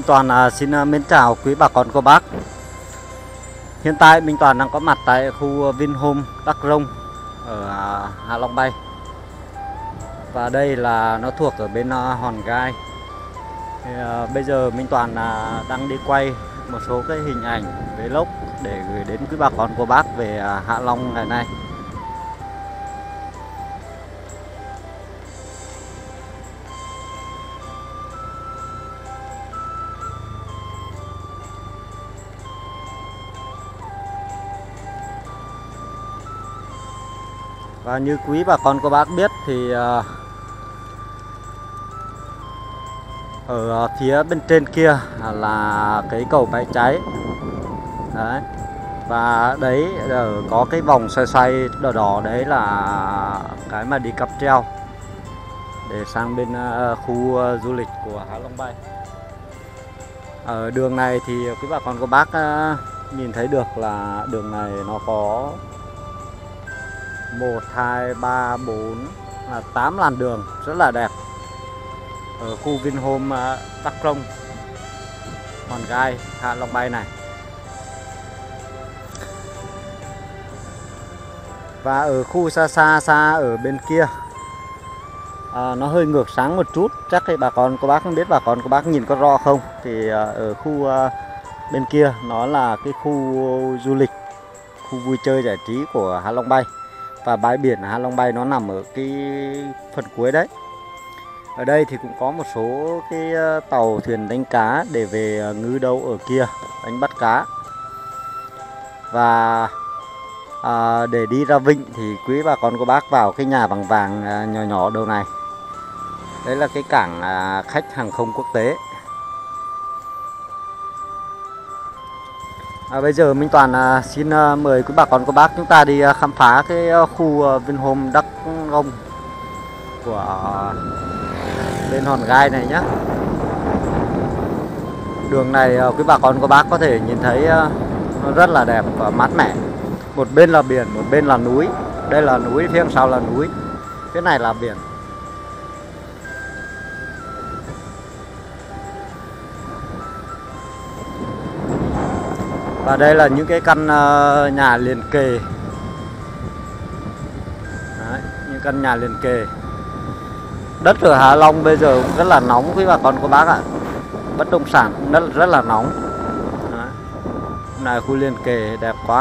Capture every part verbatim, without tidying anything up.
Toàn à, xin à, mến chào quý bà con cô bác. Hiện tại Minh Toàn đang có mặt tại khu Vinhome Đắc Rông ở à, Hạ Long Bay. Và đây là nó thuộc ở bên à, Hòn Gai. Thì, à, bây giờ Minh Toàn à, đang đi quay một số cái hình ảnh vlog để gửi đến quý bà con cô bác về à, Hạ Long ngày nay. Và như quý bà con cô bác biết thì uh, ở phía bên trên kia là cái cầu Bãi Cháy. Đấy. Và đấy ở có cái vòng xoay xoay đỏ đỏ, đấy là cái mà đi cáp treo để sang bên uh, khu uh, du lịch của Hạ Long Bay. Ở đường này thì quý bà con cô bác uh, nhìn thấy được là đường này nó có một, hai, ba, bốn là tám làn đường rất là đẹp ở khu Vinhome Đắc Rông, Hòn Gai, Hạ Long Bay này. Và ở khu xa xa xa ở bên kia à, nó hơi ngược sáng một chút, chắc cái bà con cô bác không biết bà con cô bác nhìn có rõ không. Thì à, ở khu à, bên kia nó là cái khu du lịch, khu vui chơi giải trí của Hạ Long Bay. Và bãi biển Hạ Long Bay nó nằm ở cái phần cuối đấy. Ở đây thì cũng có một số cái tàu thuyền đánh cá để về ngư đâu ở kia đánh bắt cá. Và à, để đi ra vịnh thì quý bà con cô bác vào cái nhà vàng vàng nhỏ nhỏ đầu này. Đấy là cái cảng à, khách hàng không quốc tế. À, bây giờ Minh Toàn à, xin à, mời quý bà con cô bác chúng ta đi à, khám phá cái à, khu à, Vinhome Đắc Rông của à, bên Hòn Gai này nhé. Đường này à, quý bà con cô bác có thể nhìn thấy à, nó rất là đẹp và mát mẻ. Một bên là biển, một bên là núi. Đây là núi, phía sau là núi, phía này là biển. Và đây là những cái căn uh, nhà liền kề. Đấy, những căn nhà liền kề. Đất ở Hạ Long bây giờ cũng rất là nóng quý bà con cô bác ạ. Bất động sản rất, rất là nóng. Đấy. Này khu liền kề đẹp quá.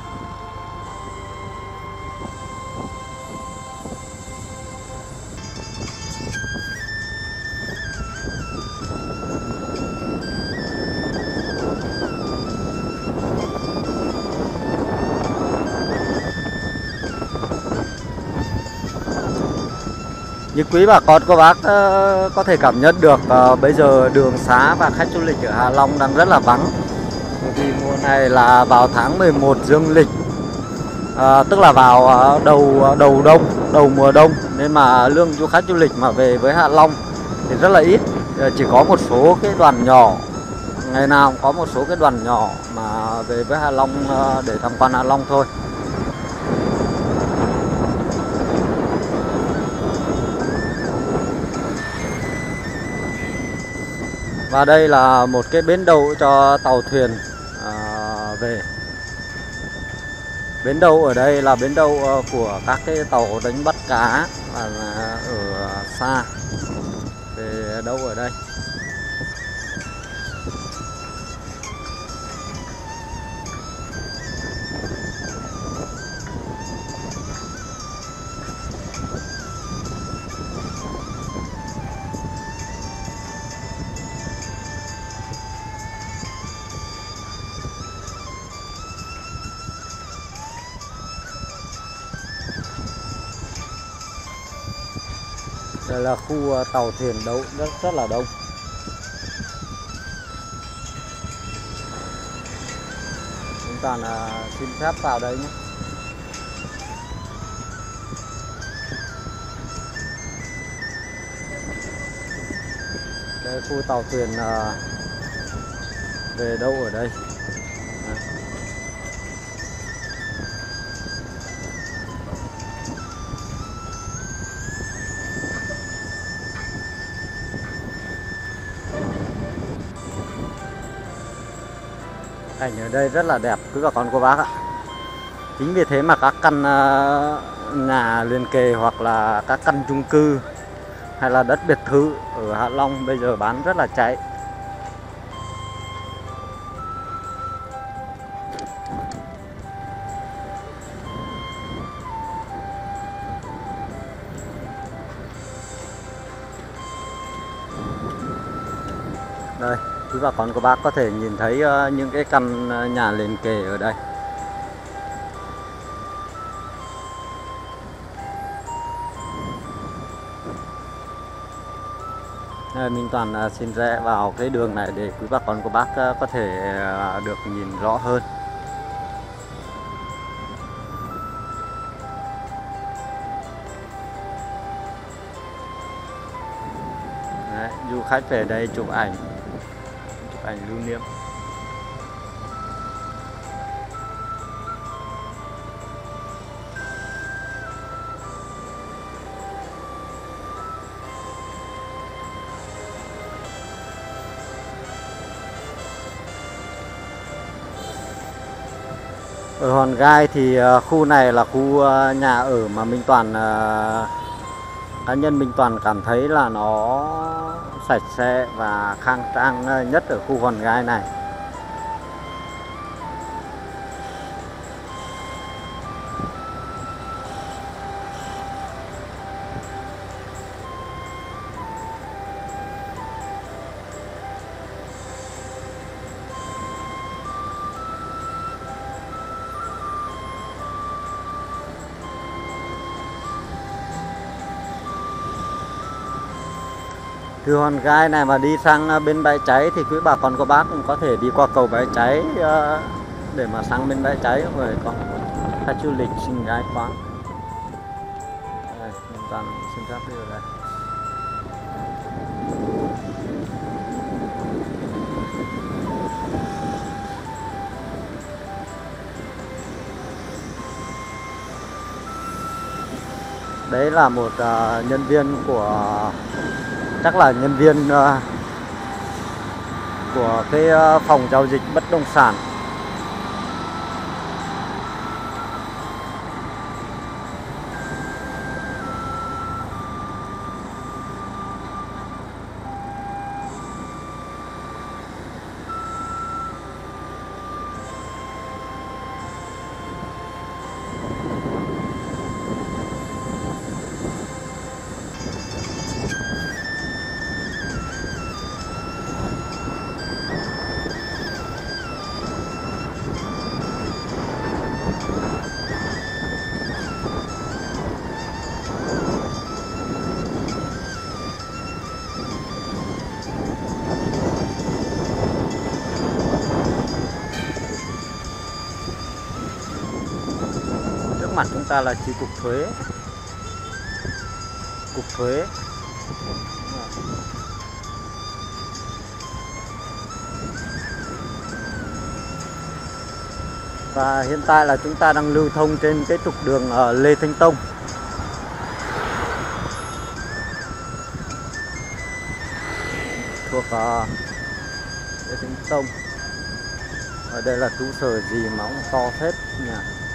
Như quý bà con cô bác uh, có thể cảm nhận được uh, bây giờ đường xá và khách du lịch ở Hạ Long đang rất là vắng. Vì mùa này là vào tháng mười một dương lịch, uh, tức là vào uh, đầu đầu đông, đầu mùa đông, nên mà lượng du khách du lịch mà về với Hạ Long thì rất là ít. Uh, chỉ có một số cái đoàn nhỏ, ngày nào cũng có một số cái đoàn nhỏ mà về với Hạ Long uh, để tham quan Hạ Long thôi. Và đây là một cái bến đậu cho tàu thuyền à, về. Bến đậu ở đây là bến đậu của các cái tàu đánh bắt cá và ở xa về đâu ở đây. Đây là khu tàu thuyền đấu rất rất là đông. Chúng ta là xin phép vào đây nhé. Đây khu tàu thuyền về đâu ở đây. Cảnh ở đây rất là đẹp quý bà con cô bác ạ. Chính vì thế mà các căn nhà liền kề hoặc là các căn chung cư hay là đất biệt thự ở Hạ Long bây giờ bán rất là cháy. Đây, quý bà con cô bác có thể nhìn thấy những cái căn nhà liền kề ở đây. Minh Toàn xin rẽ vào cái đường này để quý bà con cô bác có thể được nhìn rõ hơn. Đấy, du khách về đây chụp ảnh, chụp ảnh lưu niệm. Ở Hòn Gai thì khu này là khu nhà ở mà Minh Toàn, cá nhân Minh Toàn cảm thấy là nó sạch sẽ và khang trang nhất ở khu Hòn Gai này. Từ Hòn Gai này mà đi sang bên Bãi Cháy thì quý bà con cô bác cũng có thể đi qua cầu Bãi Cháy để mà sang bên Bãi Cháy rồi có khách du lịch sinh gái quán. Đây, Minh Toàn xin phép đi ở đây. Đấy là một uh, nhân viên của, chắc là nhân viên uh, của cái uh, phòng giao dịch bất động sản. Mặt chúng ta là chi cục thuế, cục thuế. Và hiện tại là chúng ta đang lưu thông trên cái trục đường ở Lê Thánh Tông. Thuộc uh, Lê Thánh Tông. Ở đây là trụ sở gì mà cũng to phết nhỉ.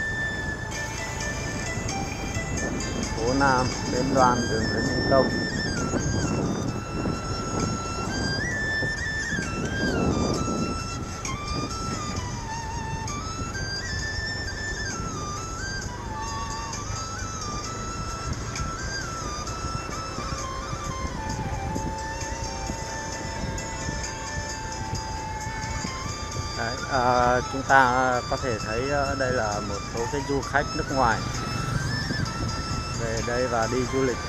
Phố Nam, Bến Đoàn, đường Lê Thánh Tông. Đấy, à, chúng ta có thể thấy đây là một số cái du khách nước ngoài về đây và đi du lịch.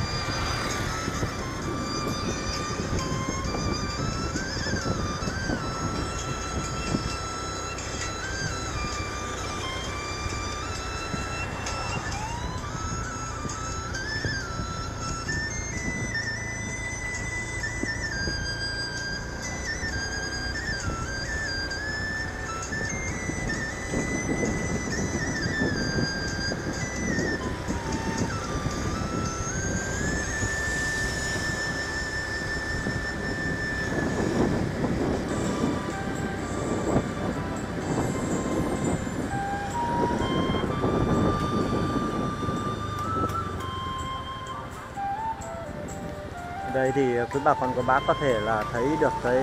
đây thì quý bà con cô bác có thể là thấy được cái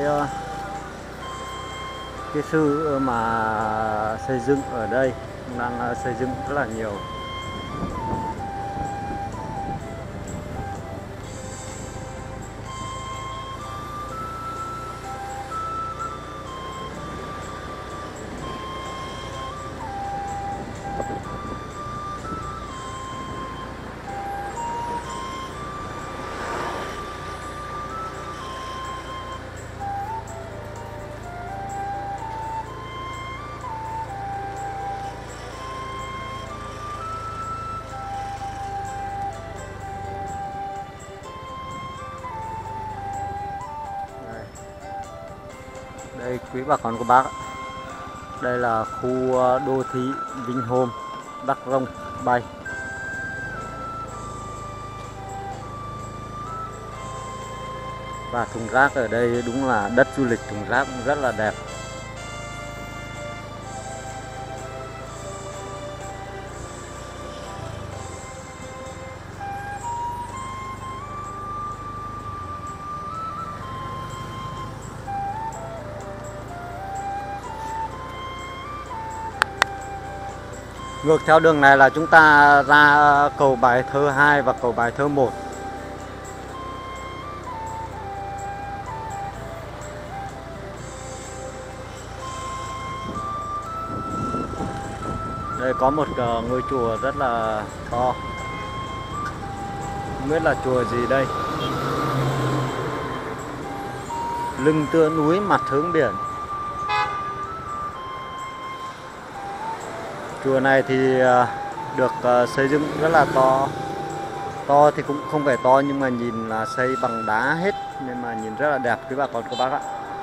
cái sự mà xây dựng ở đây đang xây dựng rất là nhiều. Đây quý bà con cô bác, đây là khu đô thị Vinhome Đắc Rông Bay. Và thùng rác ở đây đúng là đất du lịch, thùng rác rất là đẹp. Ngược theo đường này là chúng ta ra cầu Bài Thơ hai và cầu Bài Thơ một. Đây có một ngôi chùa rất là to. Không biết là chùa gì đây. Lưng tựa núi, mặt hướng biển. Chùa này thì được xây dựng rất là to. To thì cũng không phải to nhưng mà nhìn là xây bằng đá hết nên mà nhìn rất là đẹp quý bà con cô bác ạ.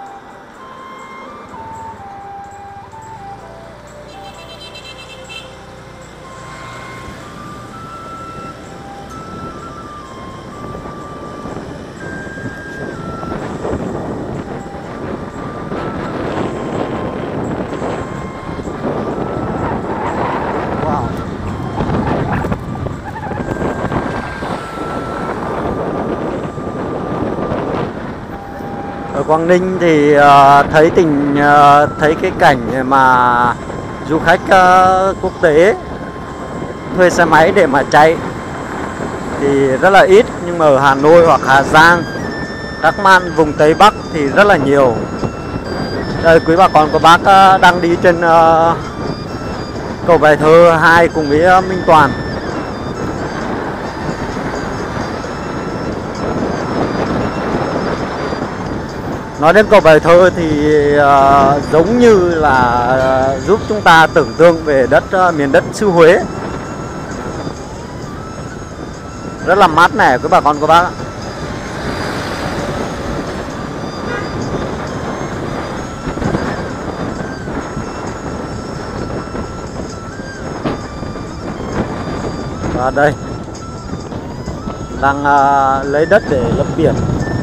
Ở Quảng Ninh thì uh, thấy tình uh, thấy cái cảnh mà du khách uh, quốc tế thuê xe máy để mà chạy thì rất là ít, nhưng mà ở Hà Nội hoặc Hà Giang, Đắk Man, vùng Tây Bắc thì rất là nhiều. Đây quý bà con cô bác uh, đang đi trên uh, cầu Bài Thơ hai cùng với uh, Minh Toàn. Nói đến cầu Bài Thơ thì uh, giống như là uh, giúp chúng ta tưởng tượng về đất uh, miền đất xứ Huế. Rất là mát mẻ với bà con cô bác ạ. Và đây đang uh, lấy đất để lấp biển.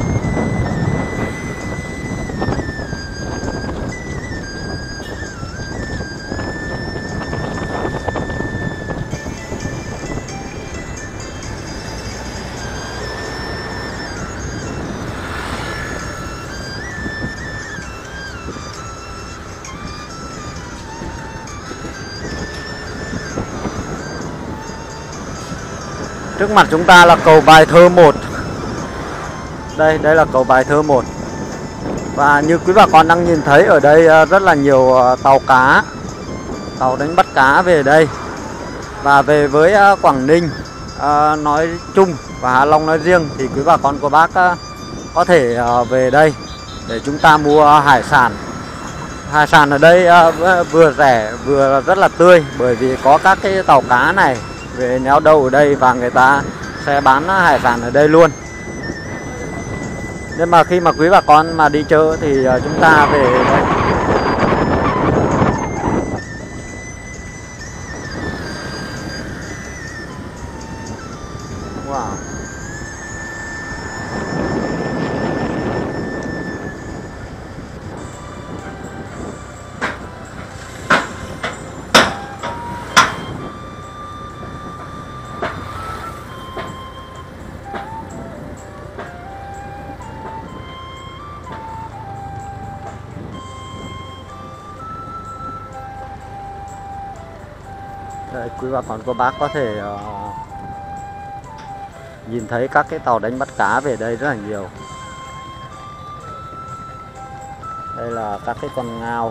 Trước mặt chúng ta là cầu Bài Thơ một. Đây, đây là cầu Bài Thơ một. Và như quý bà con đang nhìn thấy ở đây rất là nhiều tàu cá, tàu đánh bắt cá về đây. Và về với Quảng Ninh nói chung và Hạ Long nói riêng thì quý bà con cô bác có thể về đây để chúng ta mua hải sản. Hải sản ở đây vừa rẻ vừa rất là tươi, bởi vì có các cái tàu cá này về neo đậu ở đây và người ta sẽ bán hải sản ở đây luôn. Nhưng mà khi mà quý bà con mà đi chợ thì chúng ta về đây. Wow. Đây, quý bà con cô bác có thể uh, nhìn thấy các cái tàu đánh bắt cá về đây rất là nhiều. Đây là các cái con ngao.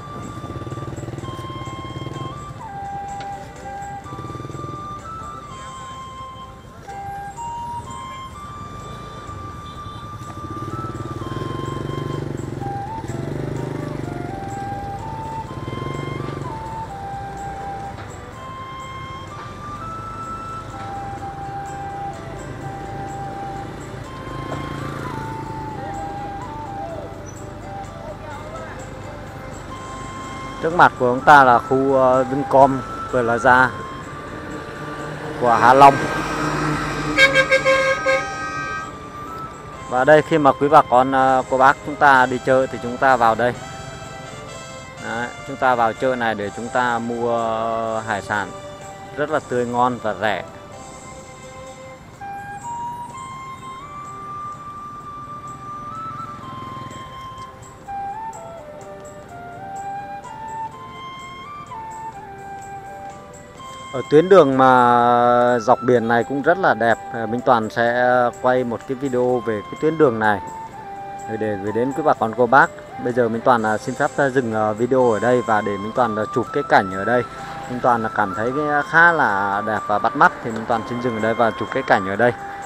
Trước mặt của chúng ta là khu uh, Vincom Plaza của Hạ Long. Và đây khi mà quý bà con uh, cô bác chúng ta đi chơi thì chúng ta vào đây. Đấy, chúng ta vào chơi này để chúng ta mua uh, hải sản rất là tươi ngon và rẻ. Ở tuyến đường mà dọc biển này cũng rất là đẹp. Minh Toàn sẽ quay một cái video về cái tuyến đường này để gửi đến quý bà con cô bác. Bây giờ Minh Toàn xin phép dừng video ở đây và để Minh Toàn chụp cái cảnh ở đây. Minh Toàn cảm thấy khá là đẹp và bắt mắt thì Minh Toàn xin dừng ở đây và chụp cái cảnh ở đây.